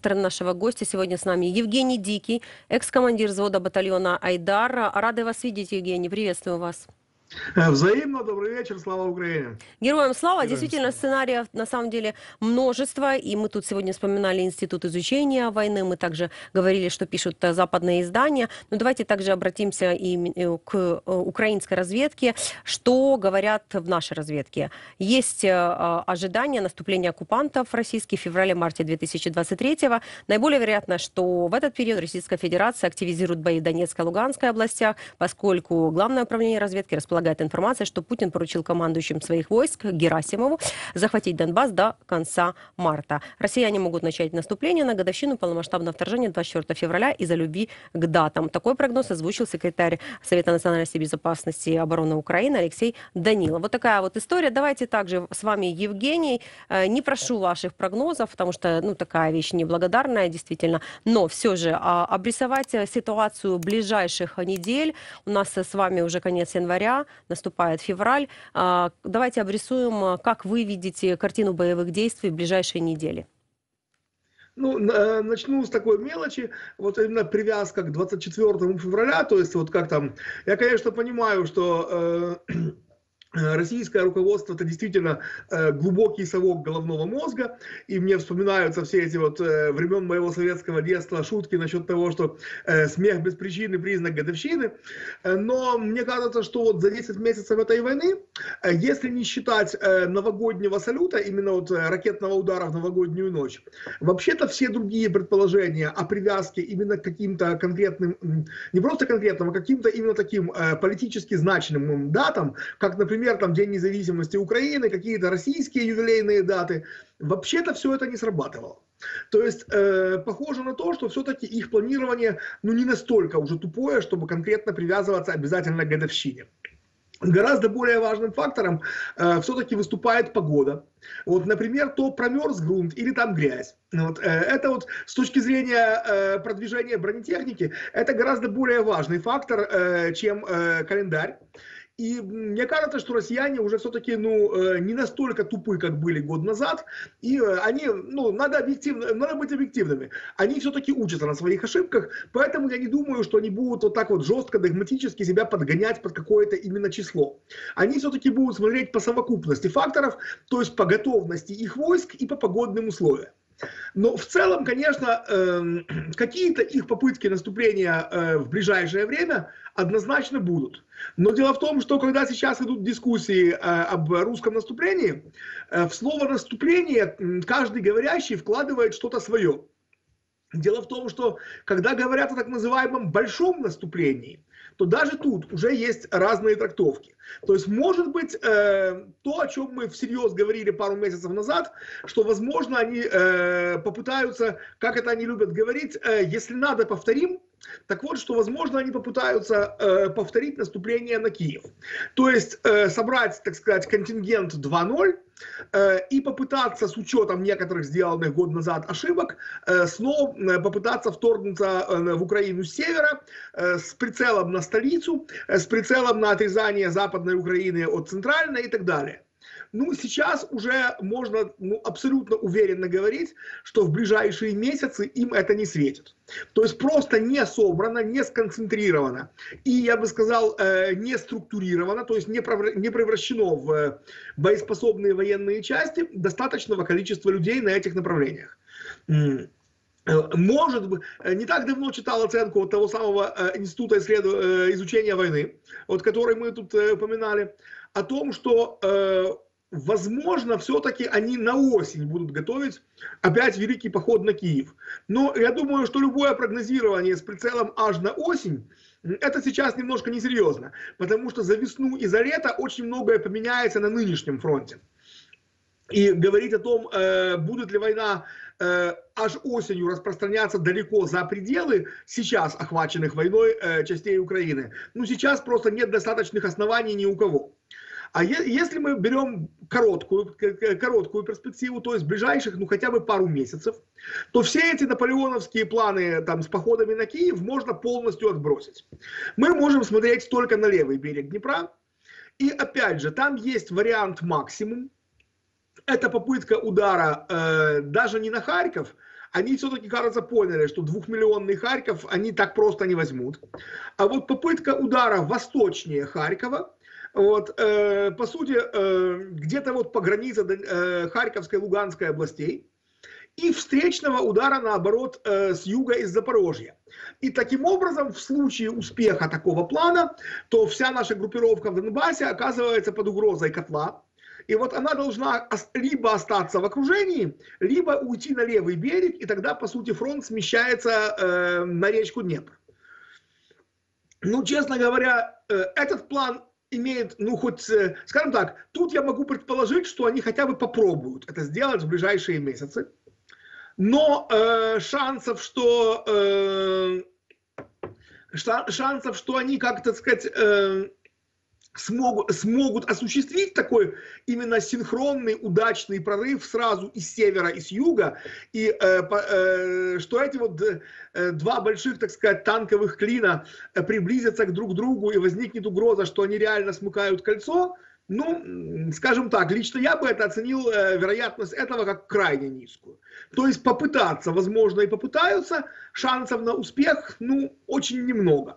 стороны нашего гостя. Сегодня с нами Евгений Дикий, экс-командир взвода батальона «Айдар». Рады вас видеть, Евгений. Приветствую вас. Взаимно, добрый вечер, слава Украине. Героям слава. Героям Действительно, слава. сценариев на самом деле множество. И мы тут сегодня вспоминали Институт изучения войны. Мы также говорили, что пишут западные издания. Но давайте также обратимся и к украинской разведке. Что говорят в нашей разведке? Есть ожидание наступления оккупантов российских в феврале-марте 2023-го. Наиболее вероятно, что в этот период Российская Федерация активизирует бои в Донецкой и Луганской областях, поскольку Главное управление разведки располагает информацией, что Путин поручил командующим своих войск Герасимову захватить Донбасс до конца марта. Россияне могут начать наступление на годовщину полномасштабного вторжения 24 февраля из-за любви к датам. Такой прогноз озвучил секретарь Совета национальной безопасности и обороны Украины Алексей Данилов. Вот такая вот история. Давайте также с вами, Евгений. Не прошу ваших прогнозов, потому что такая вещь неблагодарная, действительно. Но все же обрисовать ситуацию ближайших недель. У нас с вами уже конец января, наступает февраль. Давайте обрисуем, как вы видите картину боевых действий в ближайшие недели. Начну с такой мелочи, вот именно привязка к 24 февраля, то есть вот как там, я, конечно, понимаю, что российское руководство — это действительно глубокий совок головного мозга, и мне вспоминаются все эти вот времен моего советского детства шутки насчет того, что смех без причины — признак годовщины, но мне кажется, что вот за 10 месяцев этой войны, если не считать новогоднего салюта, именно вот ракетного удара в новогоднюю ночь, вообще-то все другие предположения о привязке именно к каким-то конкретным, не просто конкретным, а каким-то именно таким политически значимым датам, как, например, там День независимости Украины, какие-то российские юбилейные даты, вообще-то все это не срабатывало. То есть похоже на то, что все-таки их планирование не настолько уже тупое, чтобы конкретно привязываться обязательно к годовщине. Гораздо более важным фактором все-таки выступает погода. Вот, например, то промерз грунт или там грязь. Вот, это вот с точки зрения продвижения бронетехники, это гораздо более важный фактор, чем календарь. И мне кажется, что россияне уже все-таки не настолько тупы, как были год назад. И они, надо быть объективными. Они все-таки учатся на своих ошибках. Поэтому я не думаю, что они будут вот так вот жестко, догматически себя подгонять под какое-то именно число. Они все-таки будут смотреть по совокупности факторов, то есть по готовности их войск и по погодным условиям. Но в целом, конечно, какие-то их попытки наступления в ближайшее время однозначно будут. Но дело в том, что когда сейчас идут дискуссии об русском наступлении, в слово «наступление» каждый говорящий вкладывает что-то свое. Дело в том, что когда говорят о так называемом большом наступлении, то даже тут уже есть разные трактовки. То есть, может быть, то, о чем мы всерьез говорили пару месяцев назад, что, возможно, они попытаются, как это они любят говорить, если надо, повторим. Так вот, что, возможно, они попытаются повторить наступление на Киев. То есть, собрать, так сказать, контингент 2.0 и попытаться, с учетом некоторых сделанных год назад ошибок, снова попытаться вторгнуться в Украину с севера, с прицелом на столицу, с прицелом на отрезание Западной Украины от центральной и так далее. Сейчас уже можно абсолютно уверенно говорить, что в ближайшие месяцы им это не светит. То есть просто не собрано, не сконцентрировано и, я бы сказал, не структурировано, то есть не превращено в боеспособные военные части достаточного количества людей на этих направлениях. Может быть, не так давно читал оценку вот того самого Института изучения войны, вот который мы тут упоминали, о том, что возможно, все-таки они на осень будут готовить опять великий поход на Киев. Но я думаю, что любое прогнозирование с прицелом аж на осень, это сейчас немножко несерьезно, потому что за весну и за лето очень многое поменяется на нынешнем фронте. И говорить о том, будет ли война аж осенью распространяться далеко за пределы сейчас охваченных войной частей Украины, сейчас просто нет достаточных оснований ни у кого. А если мы берем короткую перспективу, то есть ближайших хотя бы пару месяцев, то все эти наполеоновские планы там, с походами на Киев можно полностью отбросить. Мы можем смотреть только на левый берег Днепра. И опять же, там есть вариант максимум. Это попытка удара даже не на Харьков, они все-таки, кажется, поняли, что 2-миллионный Харьков они так просто не возьмут. А вот попытка удара восточнее Харькова, вот, по сути, где-то вот по границе Харьковской, Луганской областей, и встречного удара, наоборот, с юга из Запорожья. И таким образом, в случае успеха такого плана, то вся наша группировка в Донбассе оказывается под угрозой котла. И вот она должна либо остаться в окружении, либо уйти на левый берег, и тогда, по сути, фронт смещается на речку Днепр. Ну, честно говоря, этот план имеет, ну, хоть, скажем так, тут я могу предположить, что они хотя бы попробуют это сделать в ближайшие месяцы. Но шансов, что они, как, так сказать, смогут осуществить такой именно синхронный, удачный прорыв сразу и с севера, и с юга, и что эти вот два больших, так сказать, танковых клина приблизятся друг к другу и возникнет угроза, что они реально смыкают кольцо, ну, скажем так, лично я бы это оценил, вероятность этого как крайне низкую. То есть попытаться, возможно, и попытаются, шансов на успех, ну, очень немного.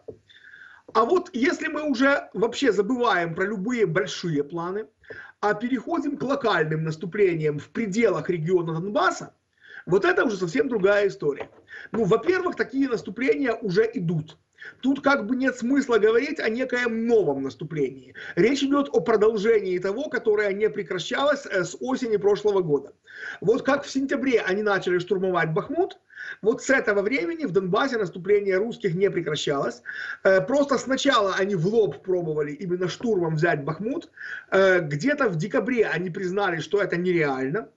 А вот если мы уже вообще забываем про любые большие планы, а переходим к локальным наступлениям в пределах региона Донбасса, вот это уже совсем другая история. Ну, во-первых, такие наступления уже идут. Тут как бы нет смысла говорить о некоем новом наступлении. Речь идет о продолжении того, которое не прекращалось с осени прошлого года. Вот как в сентябре они начали штурмовать Бахмут, вот с этого времени в Донбассе наступление русских не прекращалось. Просто сначала они в лоб пробовали именно штурмом взять Бахмут. Где-то в декабре они признали, что это нереально.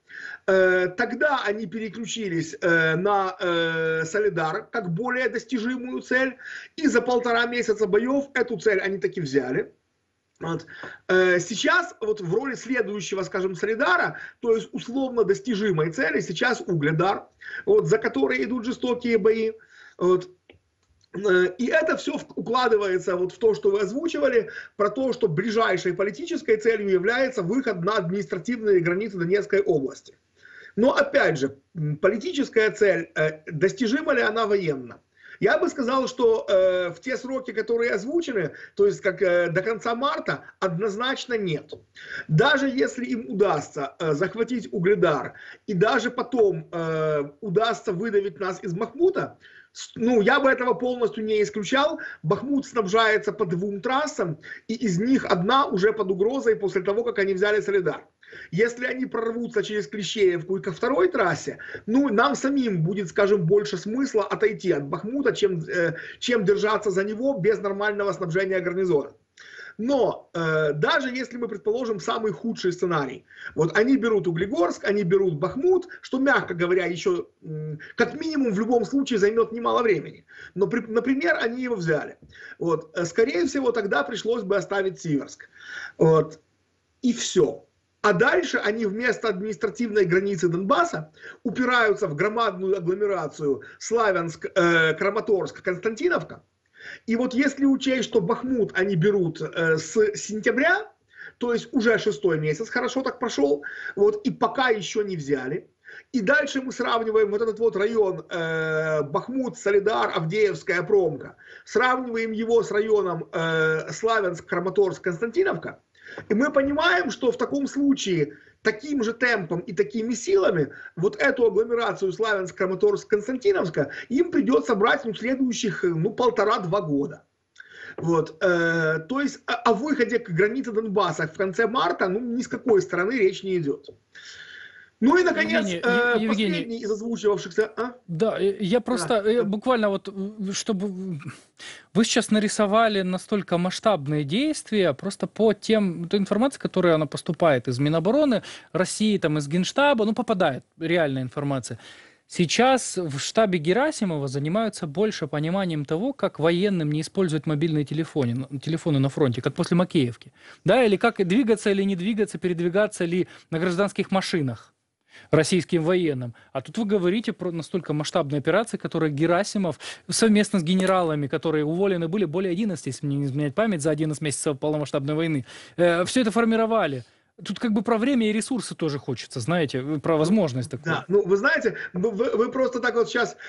Тогда они переключились на Солидар как более достижимую цель. И за 1,5 месяца боев эту цель они таки взяли. Вот. Сейчас вот в роли следующего, скажем, Солидара, то есть условно достижимой цели, сейчас Угледар, вот, за которые идут жестокие бои. Вот. И это все укладывается вот в то, что вы озвучивали, про то, что ближайшей политической целью является выход на административные границы Донецкой области. Но опять же, политическая цель, достижима ли она военно? Я бы сказал, что в те сроки, которые озвучены, то есть как до конца марта, однозначно нет. Даже если им удастся захватить Угледар и даже потом удастся выдавить нас из Бахмута, ну, я бы этого полностью не исключал. Бахмут снабжается по 2 трассам, и из них одна уже под угрозой после того, как они взяли Солидар. Если они прорвутся через Клещеевку и ко 2-й трассе, ну, нам самим будет, скажем, больше смысла отойти от Бахмута, чем держаться за него без нормального снабжения гарнизона. Но даже если мы предположим самый худший сценарий, вот они берут Углегорск, они берут Бахмут, что, мягко говоря, еще как минимум в любом случае займет немало времени. Но, например, они его взяли. Вот, скорее всего, тогда пришлось бы оставить Сиверск. Вот, и все. А дальше они вместо административной границы Донбасса упираются в громадную агломерацию Славянск, Краматорск, Константиновка. И вот если учесть, что Бахмут они берут с сентября, то есть уже 6-й месяц хорошо так прошел, вот, и пока еще не взяли. И дальше мы сравниваем вот этот вот район Бахмут, Солидар, Авдеевская промка, сравниваем его с районом Славянск, Краматорск, Константиновка. И мы понимаем, что в таком случае таким же темпом и такими силами вот эту агломерацию Славянск, Краматорск, Константиновска им придется брать следующих 1,5-2 года. Вот, то есть о выходе к границе Донбасса в конце марта ну, ни с какой стороны речь не идет. Ну и, наконец, Евгений, последний из озвучивавшихся... Да, я просто буквально вот, чтобы вы сейчас нарисовали настолько масштабные действия, просто по той информации, которая она поступает из Минобороны России, там, из Генштаба, ну, попадает реальная информация. Сейчас в штабе Герасимова занимаются больше пониманием того, как военным не использовать мобильные телефоны на фронте, как после Макеевки. Да, или как двигаться или не двигаться, передвигаться ли на гражданских машинах российским военным. А тут вы говорите про настолько масштабные операции, которые Герасимов совместно с генералами, которые уволены были более 11, если мне не изменять память, за 11 месяцев полномасштабной войны, все это формировали. Тут как бы про время и ресурсы тоже хочется, знаете, про возможность такую. Да, ну вы знаете, вы просто так вот сейчас,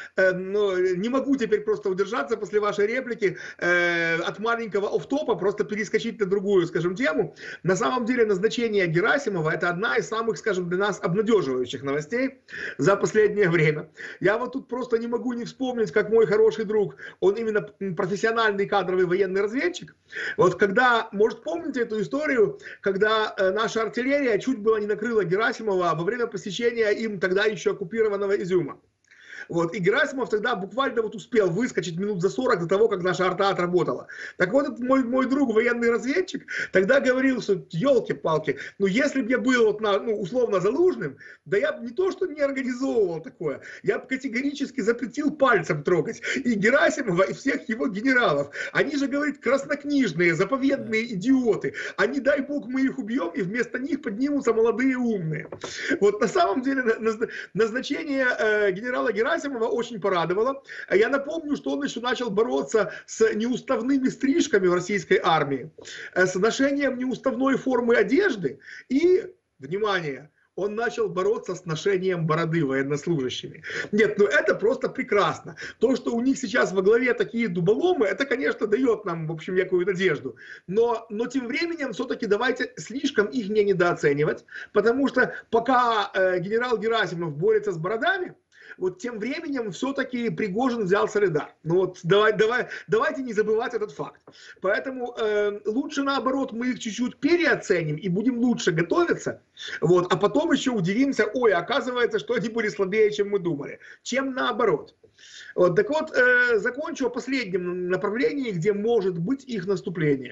не могу теперь просто удержаться после вашей реплики от маленького офф-топа, просто перескочить на другую, скажем, тему. На самом деле назначение Герасимова — это одна из самых, скажем, для нас обнадеживающих новостей за последнее время. Я вот тут просто не могу не вспомнить, как мой хороший друг, он именно профессиональный кадровый военный разведчик. Вот когда, может, помните эту историю, когда наша артиллерия чуть было не накрыла Герасимова во время посещения им тогда еще оккупированного Изюма. Вот. И Герасимов тогда буквально вот успел выскочить минут за 40 до того, как наша арта отработала. Так вот, этот мой друг, военный разведчик, тогда говорил, что елки-палки, ну если бы я был вот условно Залужным, да я бы не то, что не организовывал такое, я бы категорически запретил пальцем трогать и Герасимова, и всех его генералов. Они же, говорит, краснокнижные, заповедные идиоты. А не дай бог мы их убьем, и вместо них поднимутся молодые умные. Вот на самом деле назначение генерала Герасимова очень порадовало. Я напомню, что он еще начал бороться с неуставными стрижками в российской армии, с ношением неуставной формы одежды и, внимание, он начал бороться с ношением бороды военнослужащими. Нет, ну это просто прекрасно. То, что у них сейчас во главе такие дуболомы, это, конечно, дает нам, в общем, некую надежду. Но тем временем все-таки давайте слишком их не недооценивать, потому что пока генерал Герасимов борется с бородами, вот тем временем все-таки Пригожин взял Солидар. Ну вот давайте не забывать этот факт. Поэтому лучше наоборот мы их чуть-чуть переоценим и будем лучше готовиться, вот, а потом еще удивимся, ой, оказывается, что они были слабее, чем мы думали. Чем наоборот. Вот, так вот, закончу о последнем направлении, где может быть их наступление.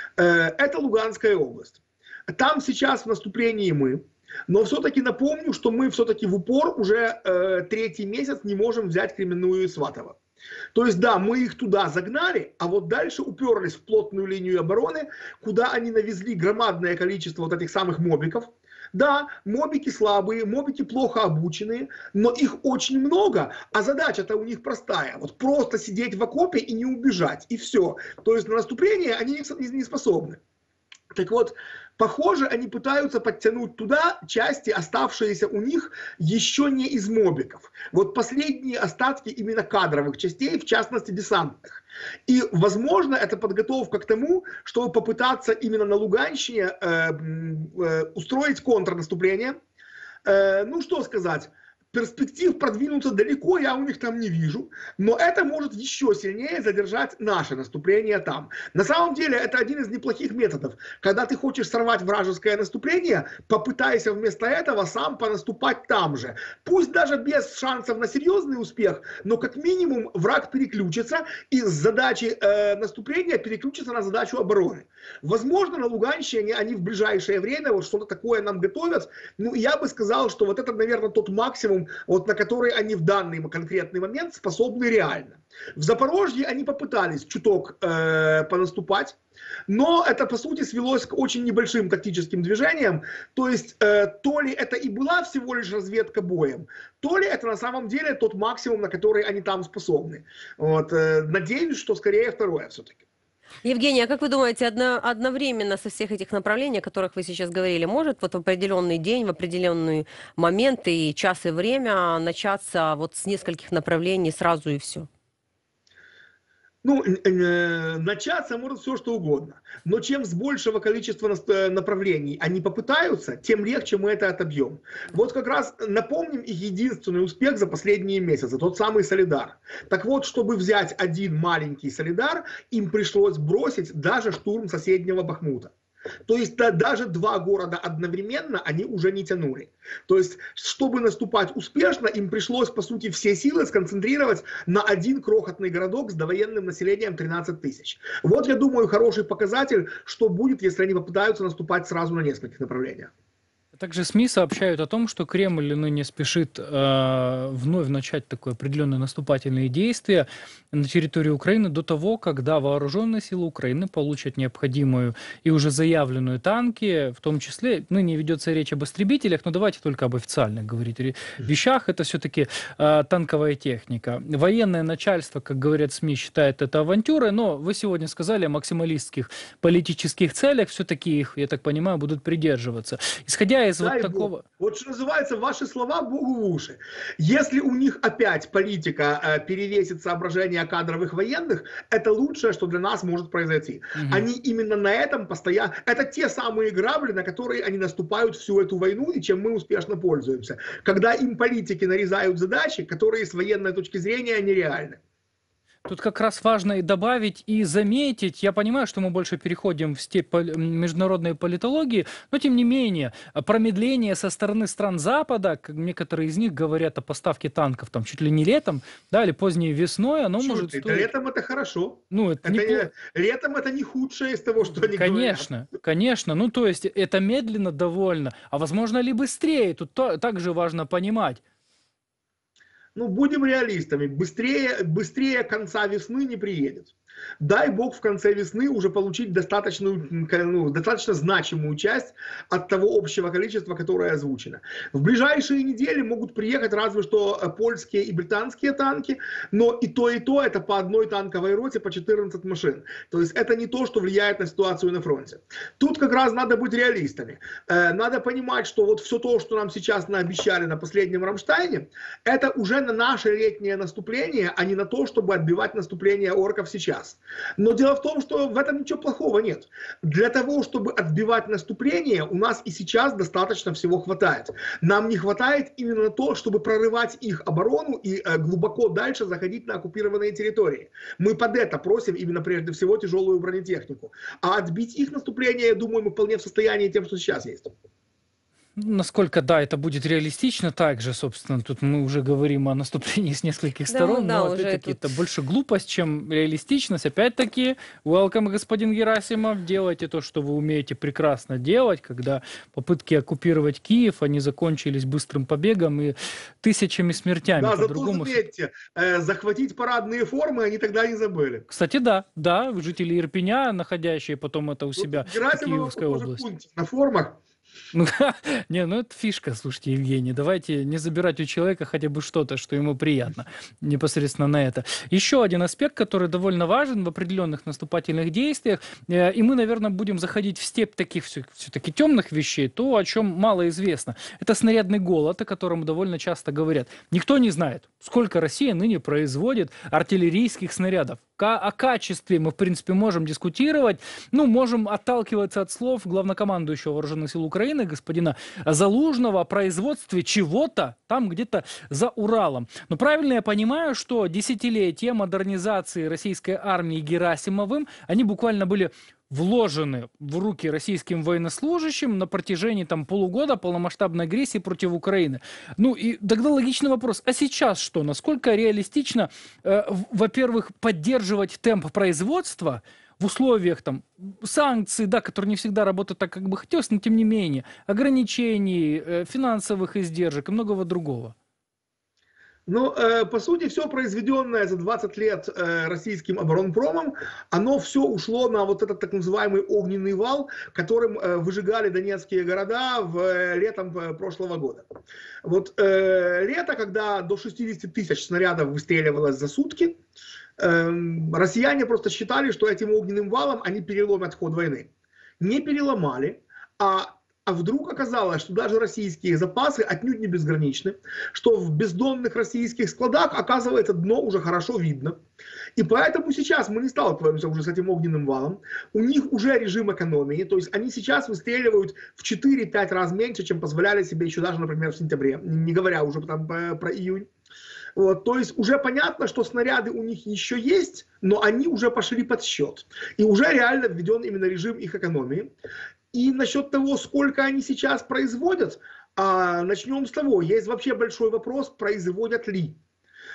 Это Луганская область. Там сейчас в наступлении мы. Но все-таки напомню, что мы все-таки в упор уже третий месяц не можем взять Кременную и Сватово. То есть да, мы их туда загнали, а вот дальше уперлись в плотную линию обороны, куда они навезли громадное количество вот этих самых мобиков. Да, мобики слабые, мобики плохо обученные, но их очень много, а задача-то у них простая. Вот просто сидеть в окопе и не убежать, и все. То есть на наступление они не способны. Так вот, похоже, они пытаются подтянуть туда части, оставшиеся у них еще не из мобиков. Вот последние остатки именно кадровых частей, в частности десантных. И, возможно, это подготовка к тому, чтобы попытаться именно на Луганщине устроить контрнаступление. Ну, что сказать. Перспектив продвинуться далеко я у них там не вижу, но это может еще сильнее задержать наше наступление там. На самом деле это один из неплохих методов. Когда ты хочешь сорвать вражеское наступление, попытайся вместо этого сам понаступать там же. Пусть даже без шансов на серьезный успех, но как минимум враг переключится и с задачи наступления переключится на задачу обороны. Возможно, на Луганщине они в ближайшее время вот что-то такое нам готовят. Ну, я бы сказал, что вот это, наверное, тот максимум, вот на который они в данный конкретный момент способны реально. В Запорожье они попытались чуток понаступать, но это, по сути, свелось к очень небольшим тактическим движениям. То есть, то ли это и была всего лишь разведка боем, то ли это на самом деле тот максимум, на который они там способны. Вот, надеюсь, что скорее второе все-таки. Евгений, а как вы думаете, одновременно со всех этих направлений, о которых вы сейчас говорили, может вот в определенный день, в определенный момент и час и время начаться вот с нескольких направлений сразу и все? Ну, начаться может все что угодно. Но чем с большего количества направлений они попытаются, тем легче мы это отобьем. Вот как раз напомним их единственный успех за последние месяцы, тот самый Солидар. Так вот, чтобы взять один маленький Солидар, им пришлось бросить даже штурм соседнего Бахмута. То есть даже два города одновременно они уже не тянули. То есть, чтобы наступать успешно, им пришлось, по сути, все силы сконцентрировать на один крохотный городок с довоенным населением 13 тысяч. Вот, я думаю, хороший показатель, что будет, если они попытаются наступать сразу на нескольких направлениях. Также СМИ сообщают о том, что Кремль ныне спешит вновь начать такое определенные наступательные действия на территории Украины до того, когда вооруженные силы Украины получат необходимую и уже заявленную танки, в том числе, ныне ведется речь об истребителях, но давайте только об официальных говорить вещах, это все-таки танковая техника. Военное начальство, как говорят СМИ, считает это авантюрой, но вы сегодня сказали о максималистских политических целях, все-таки их, я так понимаю, будут придерживаться. Исходя из Дай вот Бог. такого... Вот что называется, ваши слова Богу в уши. Если у них опять политика перевесит соображения кадровых военных, это лучшее, что для нас может произойти. Они именно на этом постоянно... Это те самые грабли, на которые они наступают всю эту войну, и чем мы успешно пользуемся. Когда им политики нарезают задачи, которые с военной точки зрения нереальны. Тут как раз важно и добавить, и заметить, я понимаю, что мы больше переходим в степь международной политологии, но тем не менее, промедление со стороны стран Запада, как некоторые из них говорят о поставке танков там чуть ли не летом, да, или поздней весной, оно может стоить... Летом это хорошо. Ну, это летом это не худшее из того, что они говорят. Конечно. Ну, то есть, это медленно довольно, а возможно ли быстрее, тут также важно понимать. Ну, будем реалистами, быстрее конца весны не приедет. Дай Бог в конце весны уже получить достаточно значимую часть от того общего количества, которое озвучено. В ближайшие недели могут приехать разве что польские и британские танки, но и то это по одной танковой роте по 14 машин. То есть это не то, что влияет на ситуацию на фронте. Тут как раз надо быть реалистами. Надо понимать, что вот все то, что нам сейчас наобещали на последнем Рамштайне, это уже на наше летнее наступление, а не на то, чтобы отбивать наступление орков сейчас. Но дело в том, что в этом ничего плохого нет. Для того, чтобы отбивать наступление, у нас и сейчас достаточно всего хватает. Нам не хватает именно то, чтобы прорывать их оборону и глубоко дальше заходить на оккупированные территории. Мы под это просим именно прежде всего тяжелую бронетехнику. А отбить их наступление, я думаю, мы вполне в состоянии тем, что сейчас есть. Насколько, да, это будет реалистично, также, собственно, тут мы уже говорим о наступлении с нескольких сторон, но опять-таки это больше глупость, чем реалистичность. Опять-таки, welcome, господин Герасимов, делайте то, что вы умеете прекрасно делать, когда попытки оккупировать Киев, они закончились быстрым побегом и тысячами смертями. Да, зато заметьте, захватить парадные формы они тогда не забыли. Кстати, да, жители Ирпеня, находящие потом это у себя в Киевской области. На формах. Ну это фишка, слушайте, Евгений, давайте не забирать у человека хотя бы что-то, что ему приятно, непосредственно на это. Еще один аспект, который довольно важен в определенных наступательных действиях, и мы, наверное, будем заходить в степь таких все-таки темных вещей, то, о чем мало известно. Это снарядный голод, о котором довольно часто говорят. Никто не знает, сколько Россия ныне производит артиллерийских снарядов. О качестве мы, в принципе, можем дискутировать, можем отталкиваться от слов главнокомандующего Вооруженных сил Украины, господина Залужного, о производстве чего-то там где-то за Уралом. Но правильно я понимаю, что десятилетия модернизации российской армии Герасимовым, они буквально были вложены в руки российским военнослужащим на протяжении полугода полномасштабной агрессии против Украины. И тогда логичный вопрос, а сейчас что? Насколько реалистично, во-первых, поддерживать темп производства в условиях санкций, да, которые не всегда работают так, как бы хотелось, но тем не менее, ограничений, финансовых издержек и многого другого? По сути, все произведенное за 20 лет российским оборонпромом, оно все ушло на вот этот так называемый огненный вал, которым выжигали донецкие города летом прошлого года. Лето, когда до 60 тысяч снарядов выстреливалось за сутки, россияне просто считали, что этим огненным валом они переломят ход войны. Не переломали, а вдруг оказалось, что даже российские запасы отнюдь не безграничны, что в бездонных российских складах, оказывается, дно уже хорошо видно. И поэтому сейчас мы не сталкиваемся уже с этим огненным валом. У них уже режим экономии, то есть они сейчас выстреливают в 4-5 раз меньше, чем позволяли себе еще даже, например, в сентябре, не говоря уже про июнь. То есть уже понятно, что снаряды у них еще есть, но они уже пошли под счет. И уже реально введен именно режим их экономии. И насчет того, сколько они сейчас производят, начнем с того, есть вообще большой вопрос, производят ли.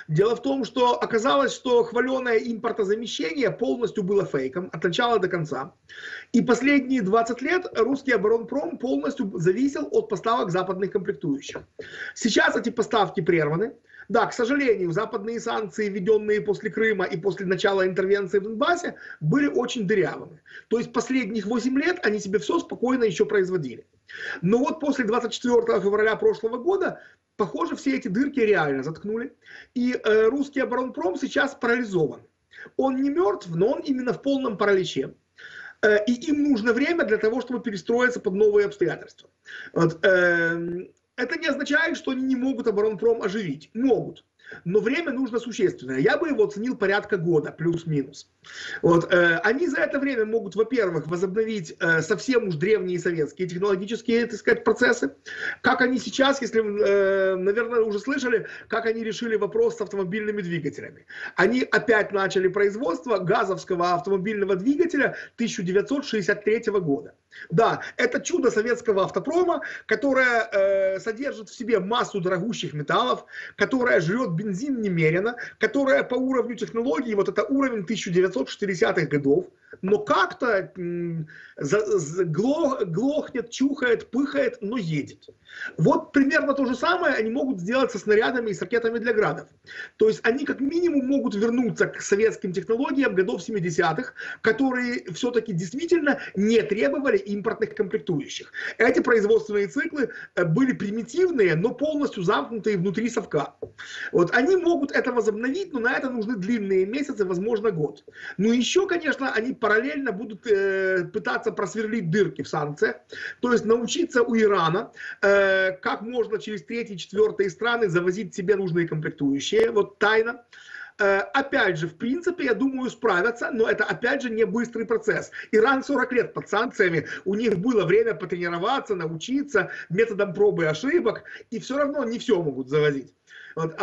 Дело в том, что оказалось, что хваленое импортозамещение полностью было фейком от начала до конца. И последние 20 лет русский оборонпром полностью зависел от поставок западных комплектующих. Сейчас эти поставки прерваны. Да, к сожалению, западные санкции, введенные после Крыма и после начала интервенции в Донбассе, были очень дырявыми. То есть последних 8 лет они себе все спокойно еще производили. Но вот после 24 февраля прошлого года, похоже, все эти дырки реально заткнули. И русский оборонпром сейчас парализован. Он не мертв, но он именно в полном параличе. И им нужно время для того, чтобы перестроиться под новые обстоятельства. Вот, это не означает, что они не могут оборонпром оживить. Могут. Но время нужно существенное. Я бы его оценил порядка года, плюс-минус. Вот. Они за это время могут, во-первых, возобновить совсем уж древние советские технологические, так сказать, процессы. Как они сейчас, если вы, наверное, уже слышали, как они решили вопрос с автомобильными двигателями. Они опять начали производство газовского автомобильного двигателя 1963 года. Да, это чудо советского автопрома, которое содержит в себе массу дорогущих металлов, которое жрет бензин немерено, которое по уровню технологий, вот это уровень 1960-х годов, но как-то глохнет, чухает, пыхает, но едет. Вот примерно то же самое они могут сделать со снарядами и с ракетами для градов. То есть они как минимум могут вернуться к советским технологиям годов 70-х, которые все-таки действительно не требовали импортных комплектующих. Эти производственные циклы были примитивные, но полностью замкнутые внутри совка. Вот они могут это возобновить, но на это нужны длинные месяцы, возможно, год. Ну и еще, конечно, они параллельно будут пытаться просверлить дырки в санкциях, то есть научиться у Ирана, как можно через третьи, четвертые страны завозить себе нужные комплектующие, вот тайно. Опять же, в принципе, я думаю, справятся, но это, опять же, не быстрый процесс. Иран 40 лет под санкциями, у них было время потренироваться, научиться методом пробы и ошибок, и все равно не все могут завозить. Вот,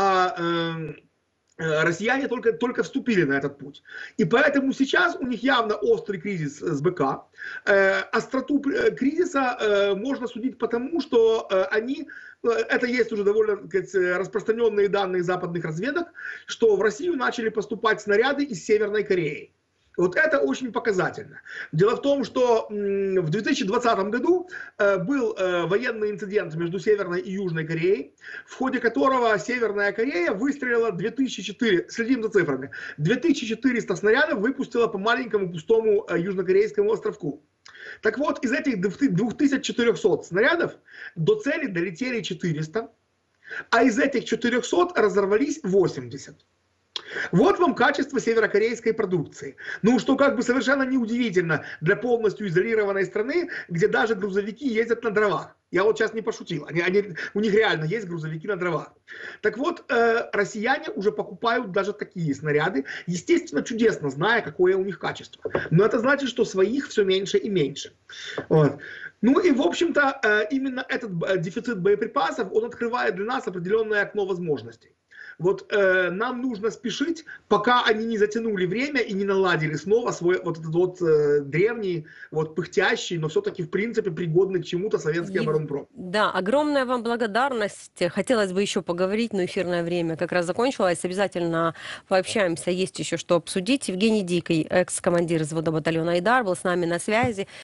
россияне только вступили на этот путь. И поэтому сейчас у них явно острый кризис с БК. Остроту кризиса можно судить потому, что они, это есть уже довольно, так сказать, распространенные данные западных разведок, что в Россию начали поступать снаряды из Северной Кореи. Вот это очень показательно. Дело в том, что в 2020 году был военный инцидент между Северной и Южной Кореей, в ходе которого Северная Корея выстрелила 2400, следим за цифрами, 2400 снарядов выпустила по маленькому пустому южнокорейскому островку. Так вот, из этих 2400 снарядов до цели долетели 400, а из этих 400 разорвались 80. Вот вам качество северокорейской продукции. Ну, что как бы совершенно неудивительно для полностью изолированной страны, где даже грузовики ездят на дровах. Я вот сейчас не пошутил. У них реально есть грузовики на дровах. Так вот, россияне уже покупают даже такие снаряды. Естественно, чудесно, зная, какое у них качество. Но это значит, что своих все меньше и меньше. Вот. Ну и, в общем-то, именно этот дефицит боеприпасов, он открывает для нас определенное окно возможностей. Вот нам нужно спешить, пока они не затянули время и не наладили снова свой вот этот вот древний, вот пыхтящий, но все-таки в принципе пригодный к чему-то советский оборонпром. Да, огромная вам благодарность. Хотелось бы еще поговорить, но эфирное время как раз закончилось. Обязательно пообщаемся, есть еще что обсудить. Евгений Дикий, экс-командир взвода батальона «Айдар», был с нами на связи.